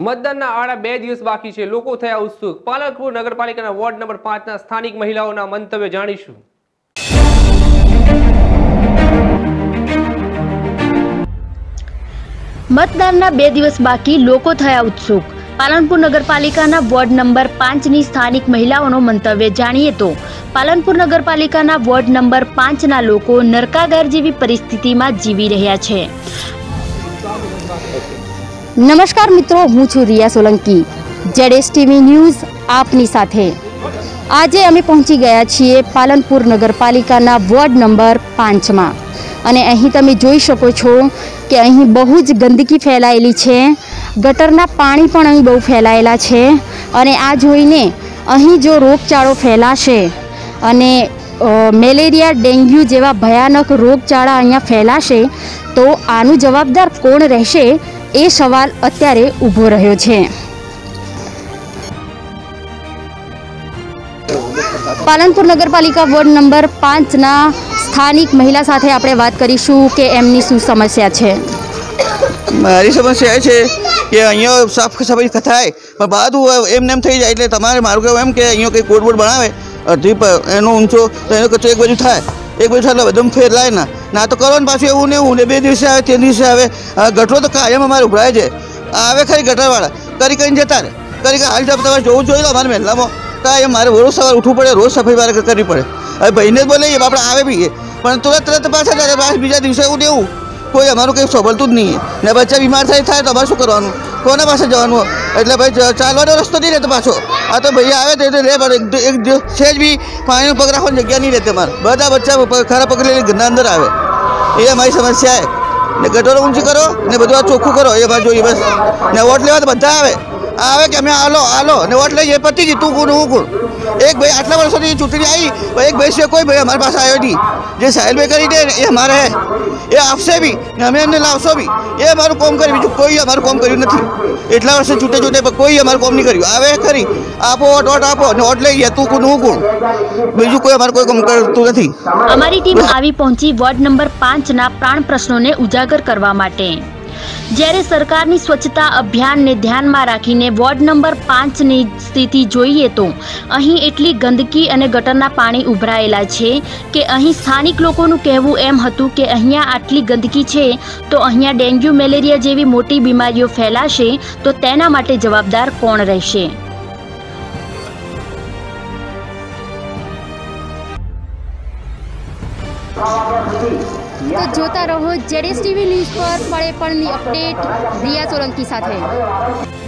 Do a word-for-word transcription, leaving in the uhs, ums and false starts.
મતદાનના આડા બે દિવસ બાકી છે, લોકો થયા ઉત્સુક। પાલનપુર નગરપાલિકાના વોર્ડ નંબર પાંચ ના સ્થાનિક મહિલાઓના મંતવ્ય જાણીશું। મતદાનના બે દિવસ બાકી, લોકો થયા ઉત્સુક। પાલનપુર નગરપાલિકાના વોર્ડ નંબર પાંચ ની સ્થાનિક મહિલાઓનો મંતવ્ય જાણીએ તો પાલનપુર નગરપાલિકાના વોર્ડ નંબર પાંચ ના લોકો નરકાગાર જેવી પરિસ્થિતિમાં જીવી રહ્યા છે। નમસ્કાર મિત્રો, હું છું Riya Solanki, ZS TV news આપની સાથે। આજે અમે પહોંચી ગયા છીએ પાલનપુર નગરપાલિકાના વોર્ડ નંબર પાંચમાં અને અહીં તમે જોઈ શકો છો કે અહીં બહુ જ ગંદકી ફેલાયેલી છે। ગટરના પાણી પણ અહીં બહુ ફેલાયેલા છે અને આ જોઈને અહીં જો રોગચાળો ફેલાશે અને મેલેરિયા, ડેન્ગ્યુ જેવા ભયાનક રોગચાળા અહીંયા ફેલાશે તો આનું જવાબદાર કોણ રહેશે, એ સવાલ અત્યારે ઊભો રહ્યો છે। પાલનપુર નગરપાલિકા વોર્ડ નંબર પાંચના સ્થાનિક મહિલા સાથે આપણે વાત કરીશું કે એમની શું સમસ્યા છે। મારી સમસ્યા એ છે કે અહીંયા સાફ સફાઈ થાય પણ બધું એમને એમ થઈ જાય, એટલે તમારે મારું કહેવું એમ કે અહીંયા કંઈ કોડ બોર્ડ બનાવે અડધી એનો ઊંચો તો એનો કચરો એક બાજુ થાય, એક બાજુ થાય એટલે બધું ફેરલાય ના ના તો કરો ને પાછું એવું ને એવું ને બે દિવસે આવે ત્રણ દિવસે આવે। ગટરો તો કાયમ અમારે ઉભરાય છે, આવે ખરી ગટરવાળા કરી કરીને જતા રહે, કરી હાલ તમારે જોવું જોઈ લો અમારે મહેલામાં કાંઈ મારે રોજ સવારે ઉઠવું પડે, રોજ સફાઈ મારે કરવી પડે। હવે ભાઈને જ બોલાવીએ આપણે આવે બી પણ તુરંત તુરંત પાછા જાય, પાછા બીજા દિવસે એવું ને એવું કોઈ અમારું કંઈ સંભળતું જ નહીં ને બચ્ચા બીમાર થાય થાય તો અમારે શું કરવાનું, કોના પાસે જવાનું? એટલે ભાઈ ચાલવાનો રસ્તો નહીં રહેતો પાછો। આ તો ભાઈ આવે તો રે પણ એક સહેજ બી પાણીનો પગ રાખવાની જગ્યા નહીં રહેતી અમારે, બધા બચ્ચા ખરા પગ લઈને ઘરના અંદર આવે, એ અમારી સમસ્યા છે। ને ગટરો ઊંચી કરો ને બધું આ ચોખ્ખું કરો એ બાજુ જોઈએ બસ। ને વોટ લેવા તો બધા આવે આવે કે અમે આલો આલો ને વોટ લઈએ પતી ગઈ, તું કોણ હું કોણ? એક ભાઈ આટલા વર્ષોથી ચૂંટણી આવી, એક ભાઈ છે કોઈ ભાઈ અમારી પાસે આવ્યો નહીં, જે સાહેલભાઈ કરી દે એ અમારે હે, એ આપશે બી ને અમે એમને લાવશો બી, એ અમારું કામ કર્યું, બીજું કોઈ અમારું કામ કર્યું નથી। એટલા વર્ષે ચૂંટે ચૂંટે પણ કોઈ અમારું કામ નહીં કર્યું। આવે ખરી આપો વોટ વોટ આપો ને વોટ લઈએ, તું કોણ હું કોણ, બીજું કોઈ અમારું કોઈ કામ કરતું નથી। અમારી ટીમ આવી પહોંચી વોર્ડ નંબર પાંચ ના પ્રાણ પ્રશ્નોને ઉજાગર કરવા માટે। જ્યારે સરકારની સ્વચ્છતા અભિયાનને ધ્યાનમાં રાખીને વોર્ડ નંબર પાંચની સ્થિતિ જોઈએ તો અહીં એટલી ગંદકી અને ગટરના પાણી ઉભરાયેલા છે કે અહીં સ્થાનિક લોકોનું કહેવું એમ હતું કે અહીંયા આટલી ગંદકી છે તો અહીંયા ડેન્ગ્યુ, મેલેરિયા જેવી મોટી બીમારીઓ ફેલાશે તો તેના માટે જવાબદાર કોણ રહેશે? તો જોતા રહો જેડએસ ટીવી ન્યૂઝ પર, પડે પણની અપડેટ રિયા સોલંકી સાથે।